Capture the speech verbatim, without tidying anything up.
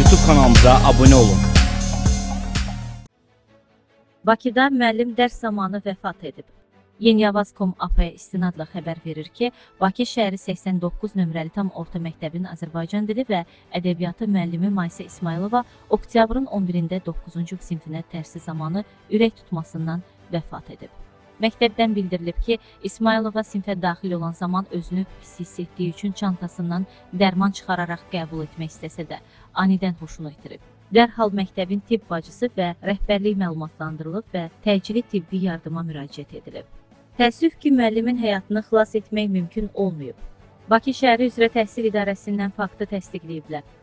YouTube kanalımıza abunə olun. Bakıda müəllim dərs zamanı vəfat edib. Yeniyavaz nöqtə com A P istinadla xəbər verir ki, Bakı şəhəri səksən doqquz nömrəli tam orta məktəbin Azərbaycan dili və ədəbiyyatı müəllimi Maysə İsmayılova oktyabrın on birində doqquzuncu sinfinə dərsi zamanı ürək tutmasından vəfat edib. Məktəbdən bildirilib ki, İsmayılova sinfə daxil olan zaman özünü pis hiss etdiyi üçün çantasından dərman çıxararaq qəbul etmək istəsə də, anidən huşunu itirib. Dərhal məktəbin tibb bacısı və rəhbərlik məlumatlandırılıb və təcili tibbi yardıma müraciət edilib. Təəssüf ki, müəllimin həyatını xilas etmək mümkün olmayıb. Bakı şəhəri üzrə təhsil idarəsindən faktı təsdiqləyiblər.